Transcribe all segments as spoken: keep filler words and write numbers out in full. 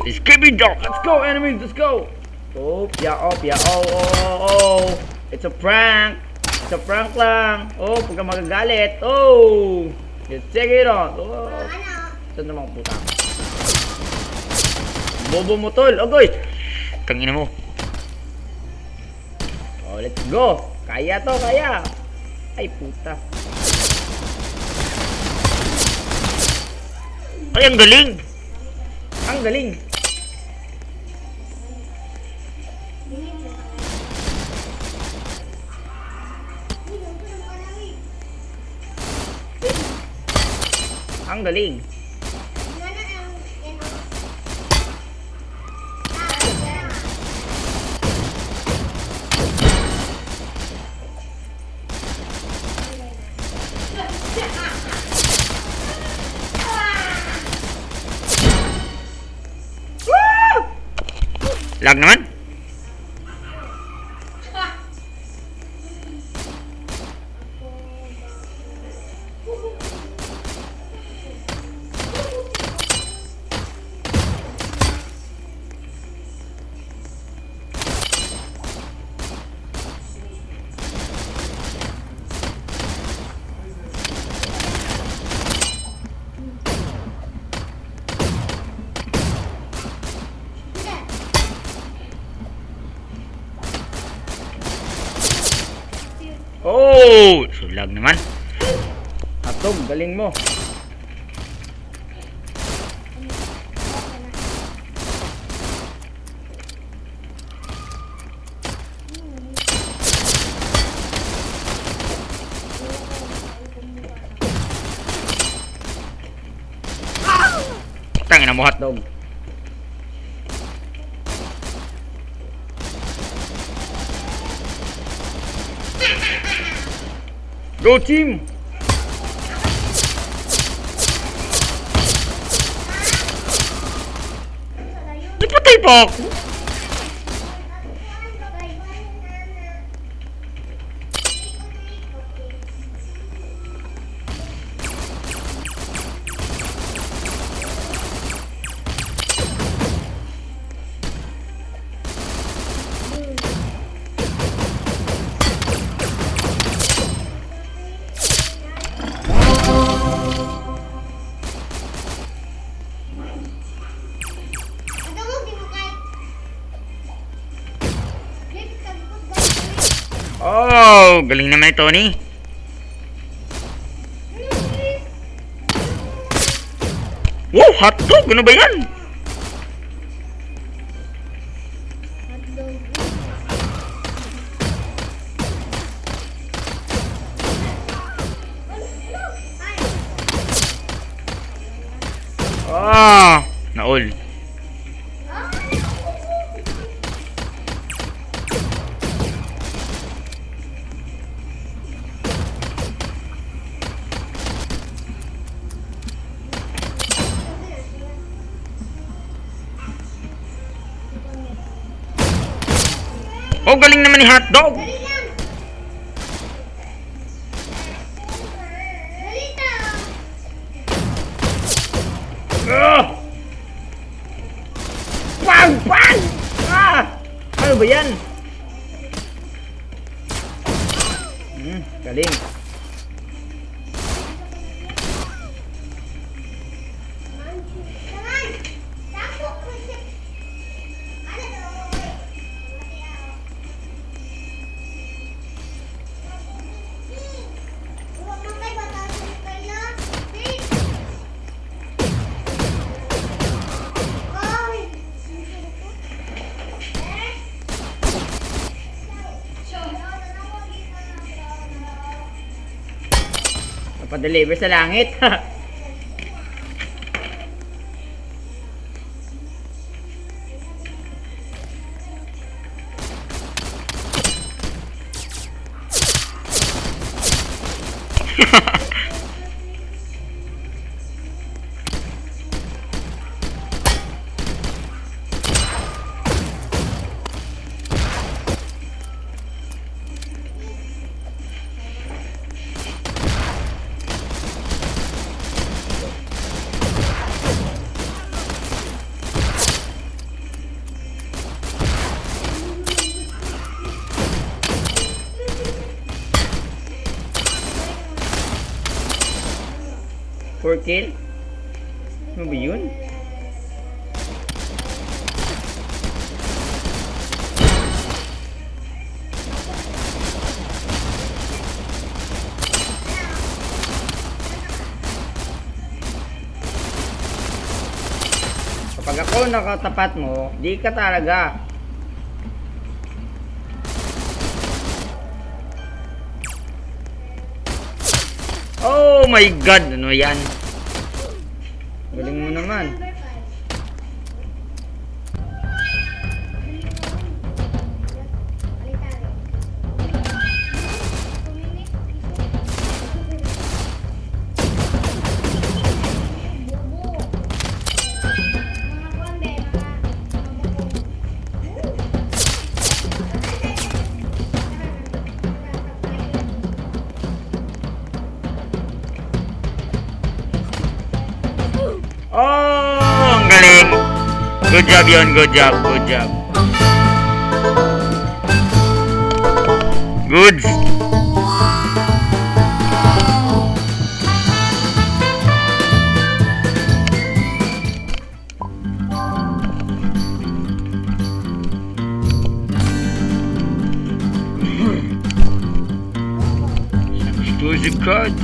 Skippy dog. Let's go, enemies. Let's go. Oh, yeah, oh, yeah, oh, oh, oh, oh. It's a prank. It's a prank lang. Oh, pagka magagalit. Oh. Let's check it out. Oh. Saan naman puta? Bobo mo tol. Oh, goy. Tangina mo. Oh, let's go. Kaya to, kaya. Ay, puta. Ay, ang galing. Ang galing. Ang galing. Lag naman. Oh, sulag naman. Atog, galing mo. Tangina mo, hotdog. Go team! Napatay pa ako! Oh, galing naman ni Tony. Wow, hotdog! Ano ba yan? Ah, naol. Oh, galing naman ni hotdog. Ah! Bang! Bang! Ah! Ano ba yan? Hmm, galing. Napadeliver sa langit. kill? Ano ba yun? Kapag ako nakatapat mo, di ka talaga. Oh my god, ano yan? Galing mo naman. Oh, ang galing. Good job yun, good job, good job. Goods. Exclusive cards.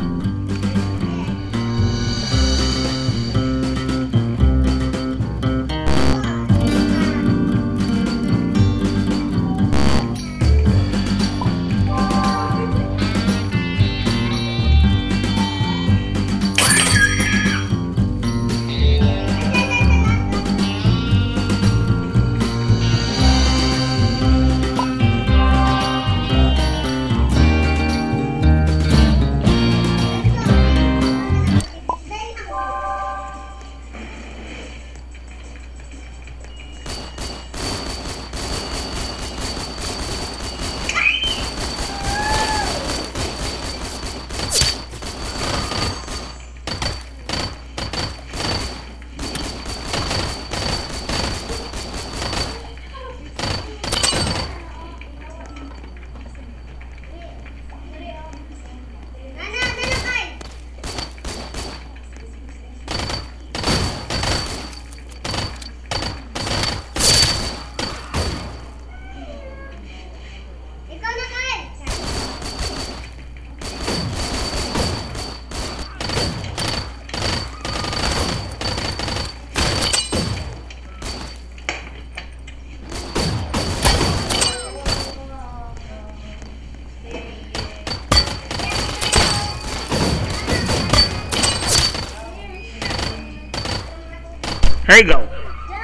Here you go.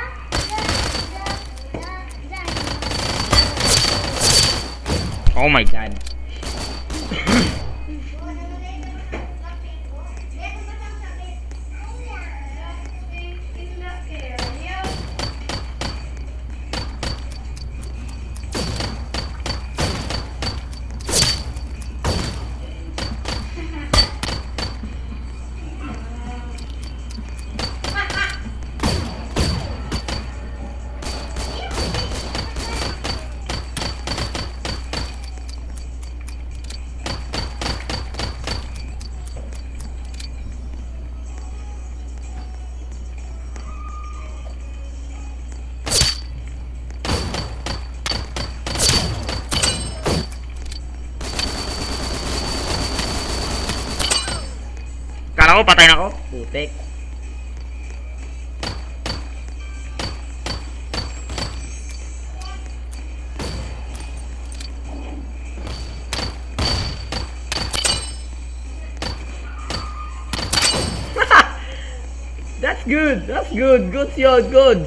Oh my god. Kala ko patay na ako. Putek. That's good. That's good. Good shot. Good.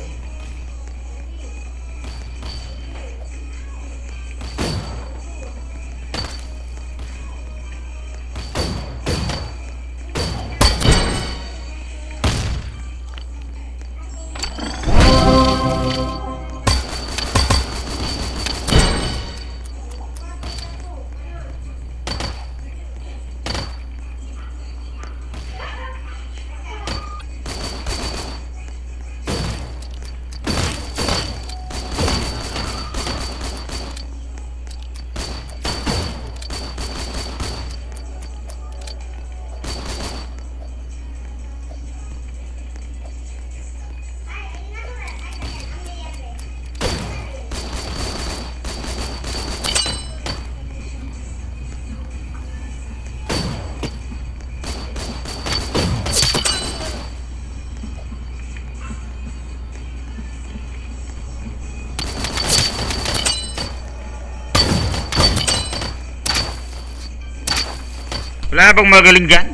Wala na bang magaling dyan?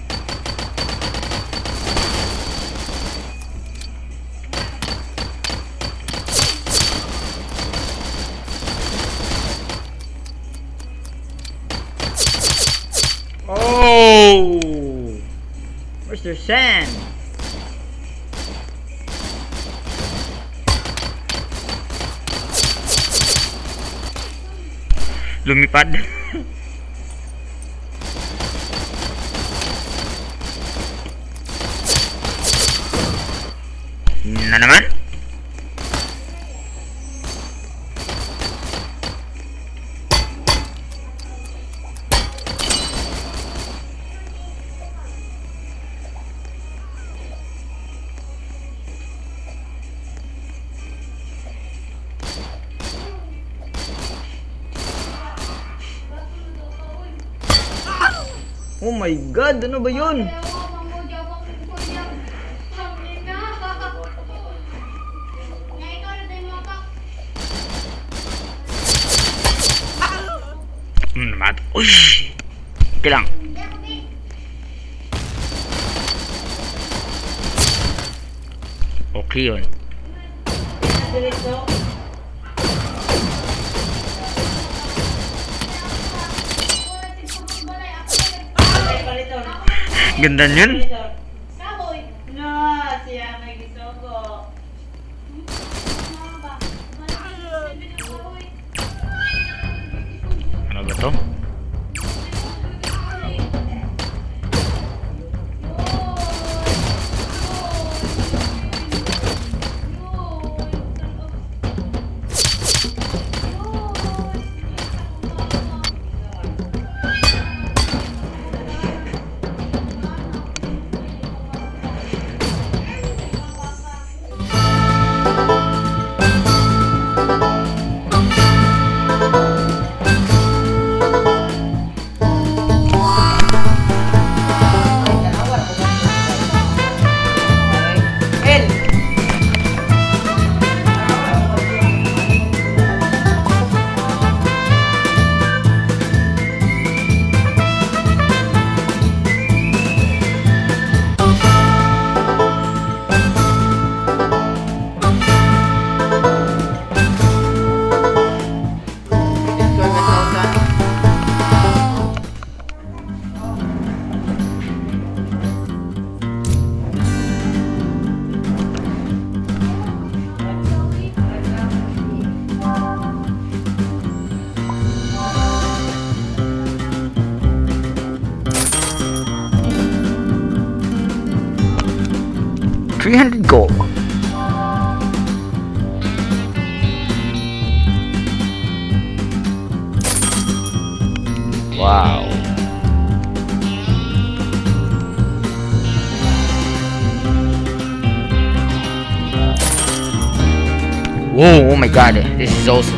Oh! Where's their sand? Lumipad. Na naman? Oh my God, ano ba yun? Hmm, naman. Uy! Okay lang. Okay yun. Ganda yun. Ano ba to? three hundred gold. Wow. Whoa, oh my God, this is awesome.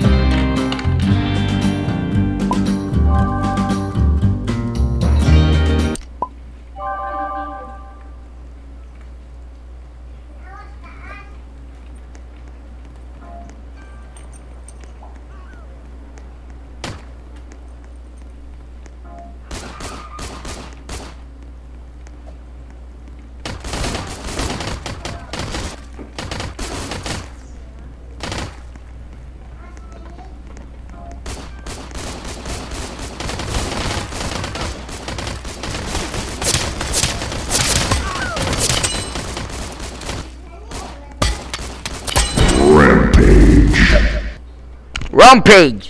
Rampage.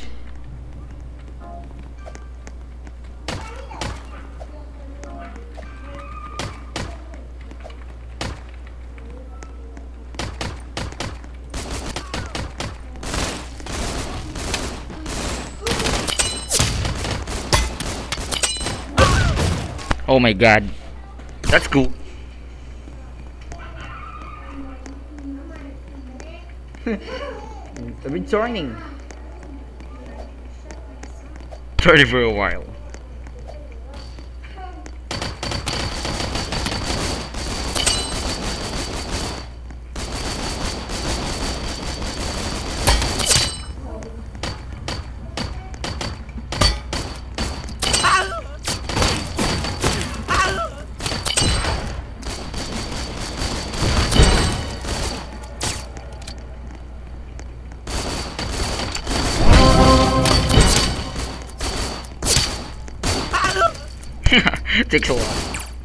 Oh my God, that's cool. It's a bit turning. Turning for a while. It takes a while.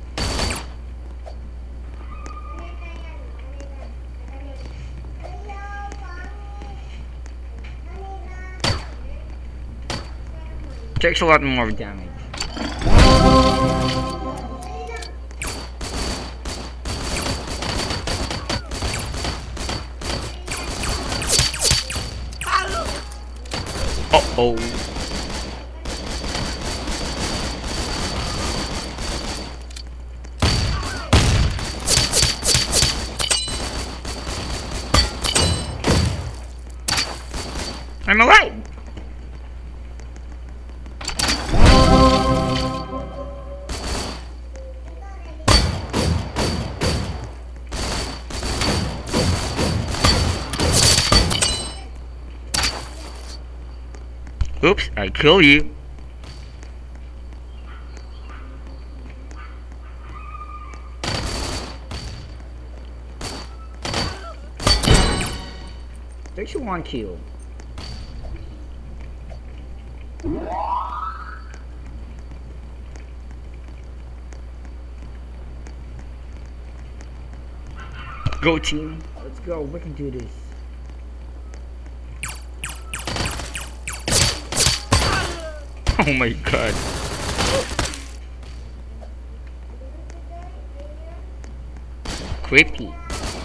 Takes a lot more damage. Uh-oh. I'm alive! Oops, I kill you. Takes you one kill. Go team. Let's go, we can do this. Oh my god. Creepy.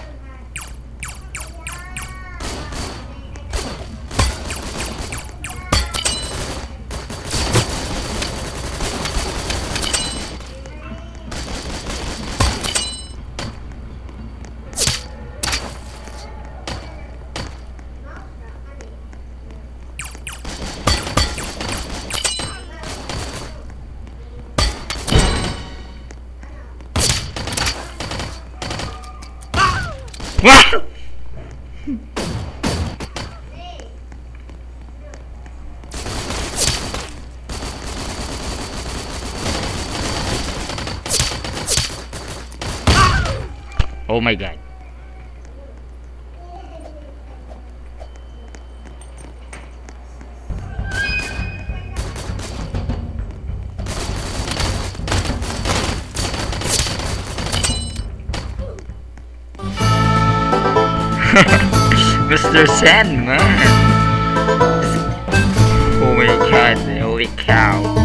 Wow! Oh my god. Mister Sandman. Oh my god, holy cow.